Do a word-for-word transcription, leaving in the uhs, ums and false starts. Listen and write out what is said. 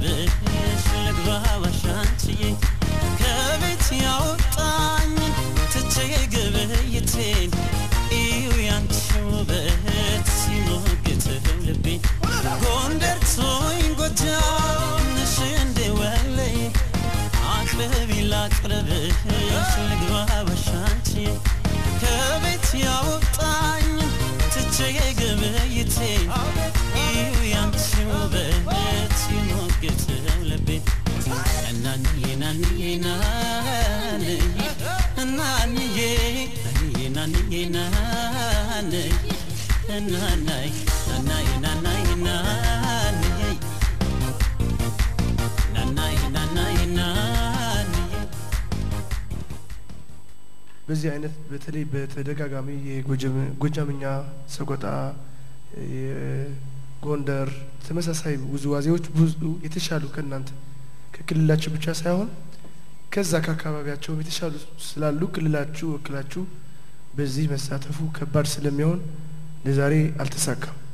ላቅርብሽ ልግባ ባሻንቺዬ ከቤት ያወጣኝ ትቼ ግብይቴን እዩ ያንቺ ውበት ሲሞግተው ልቤን ጎንደር ቶኝ ጎጃም ነሽ እንደ ወለይ አቅርቢ ላቅርብሽ ልግባ ባሻንቺዬ ከቤት ያወጣኝ ትቼ ግብይቴን እዩ ያንቺ ውበት ሲሞግተው ልቤን እናንዬ ናንዬ ናንዬ እናንዬ ናንዬ ናንዬ እናናይ ናናይ ናናይ ናንዬ ናናይ ናናይ ናንዬ በዚህ አይነት በተለይ በተደጋጋሚ የጎጃም ጎጃምኛ ሰቆጣ የጎንደር ተመሳሳይ ውዝዋዜዎች ብዙ የተሻሉ ከናንተ ከክልላችሁ ብቻ ሳይሆን ከዛ ከአካባቢያቸው የተሻሉ ስላሉ ክልላችሁ ወክላችሁ በዚህ መሳተፉ ከባድ ስለሚሆን ለዛሬ አልተሳካም